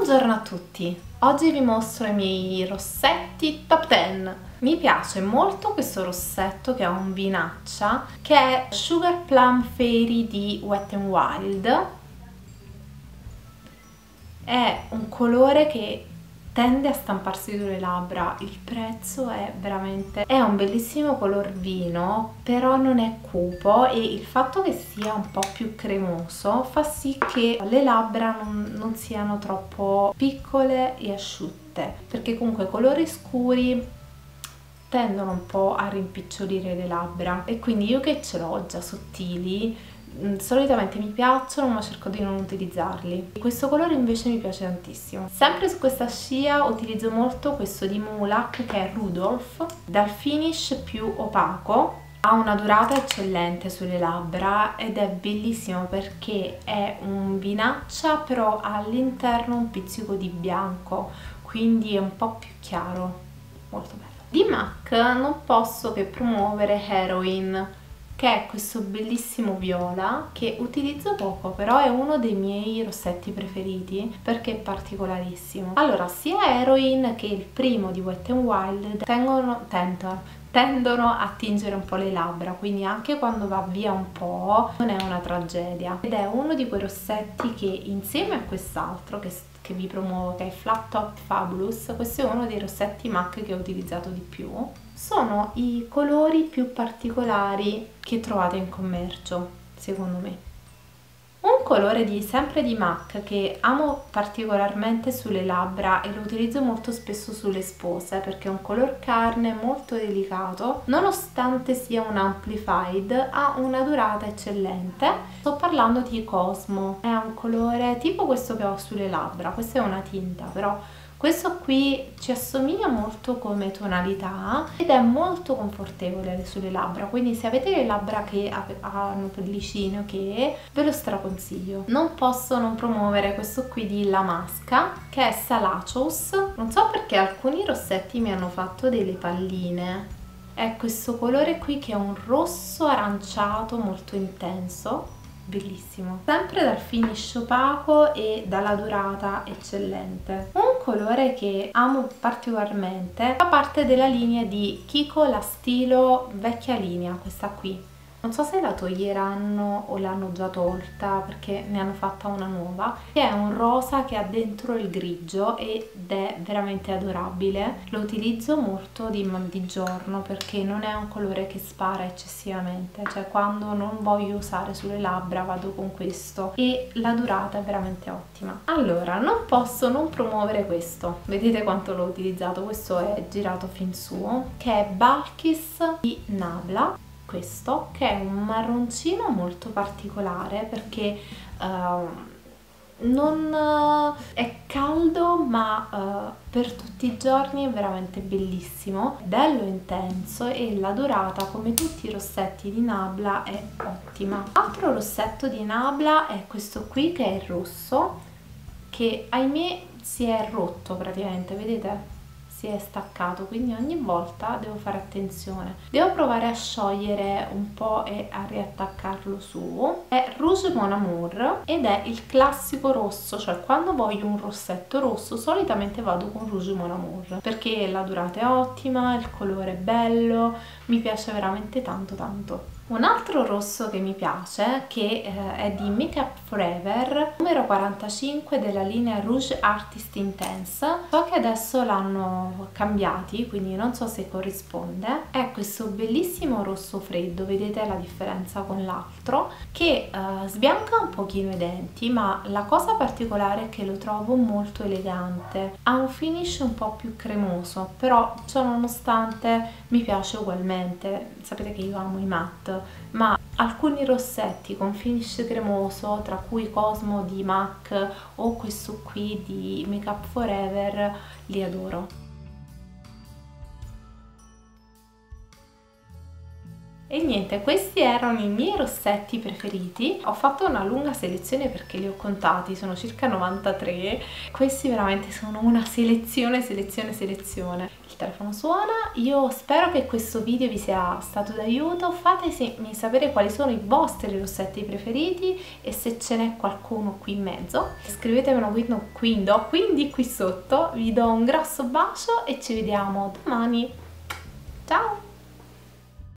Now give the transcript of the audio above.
Buongiorno a tutti! Oggi vi mostro i miei rossetti top 10. Mi piace molto questo rossetto che ha un vinaccia, che è Sugar Plum Fairy di Wet n Wild. È un colore che tende a stamparsi sulle labbra, il prezzo è veramente... è un bellissimo color vino, però non è cupo e il fatto che sia un po' più cremoso fa sì che le labbra non siano troppo piccole e asciutte, perché comunque i colori scuri tendono un po' a rimpicciolire le labbra e quindi io che ce l'ho già sottili solitamente mi piacciono, ma cerco di non utilizzarli. Questo colore invece mi piace tantissimo. Sempre su questa scia utilizzo molto questo di Mulac, che è Rudolph, dal finish più opaco. Ha una durata eccellente sulle labbra ed è bellissimo perché è un vinaccia, però all'interno un pizzico di bianco, quindi è un po' più chiaro, molto bello. Di MAC non posso che promuovere Heroin, che è questo bellissimo viola che utilizzo poco, però è uno dei miei rossetti preferiti perché è particolarissimo. Allora, sia Heroin che il primo di Wet n Wild tendono a tingere un po' le labbra, quindi anche quando va via un po' non è una tragedia, ed è uno di quei rossetti che insieme a quest'altro che vi promuovo, che è Flat Top Fabulous, questo è uno dei rossetti MAC che ho utilizzato di più. Sono i colori più particolari che trovate in commercio, secondo me. Un colore sempre di MAC che amo particolarmente sulle labbra e lo utilizzo molto spesso sulle spose perché è un color carne molto delicato, nonostante sia un amplified ha una durata eccellente. Sto parlando di Cosmo, è un colore tipo questo che ho sulle labbra, questa è una tinta però questo qui ci assomiglia molto come tonalità ed è molto confortevole sulle labbra, quindi se avete le labbra che hanno pellicine, ve lo straconsiglio. Non posso non promuovere questo qui di La Masca, che è Salacious. Non so perché alcuni rossetti mi hanno fatto delle palline. È questo colore qui che è un rosso aranciato molto intenso, bellissimo, sempre dal finish opaco e dalla durata eccellente. Un colore che amo particolarmente fa parte della linea di Kiko La Stilo vecchia linea, questa qui. Non so se la toglieranno o l'hanno già tolta perché ne hanno fatta una nuova, che è un rosa che ha dentro il grigio ed è veramente adorabile. Lo utilizzo molto di giorno perché non è un colore che spara eccessivamente, cioè quando non voglio usare sulle labbra vado con questo e la durata è veramente ottima. Allora, non posso non promuovere questo, vedete quanto l'ho utilizzato, questo è girato fin su, che è Balkis di Nabla. Questo che è un marroncino molto particolare perché non è caldo, ma per tutti i giorni è veramente bellissimo, bello intenso e la durata, come tutti i rossetti di Nabla, è ottima. Altro rossetto di Nabla è questo qui che è il rosso, che ahimè si è rotto praticamente, vedete? Si è staccato, quindi ogni volta devo fare attenzione. Devo provare a sciogliere un po' e a riattaccarlo su. È Rouge Mon Amour ed è il classico rosso, cioè quando voglio un rossetto rosso solitamente vado con Rouge Mon Amour perché la durata è ottima, il colore è bello, mi piace veramente tanto tanto. Un altro rosso che mi piace, che è di Make Up For Ever, numero 45 della linea Rouge Artist Intense. So che adesso l'hanno cambiati, quindi non so se corrisponde. È questo bellissimo rosso freddo, vedete la differenza con l'altro, che sbianca un pochino i denti, ma la cosa particolare è che lo trovo molto elegante. Ha un finish un po' più cremoso, però ciò nonostante mi piace ugualmente. Sapete che io amo i matte, ma alcuni rossetti con finish cremoso, tra cui Cosmo di MAC o questo qui di Make Up For Ever, li adoro. E niente, questi erano i miei rossetti preferiti. Ho fatto una lunga selezione perché li ho contati, sono circa 93. Questi veramente sono una selezione. Il telefono suona, io spero che questo video vi sia stato d'aiuto. Fatemi sapere quali sono i vostri rossetti preferiti e se ce n'è qualcuno qui in mezzo. Scrivetemelo quindi qui sotto. Vi do un grosso bacio e ci vediamo domani.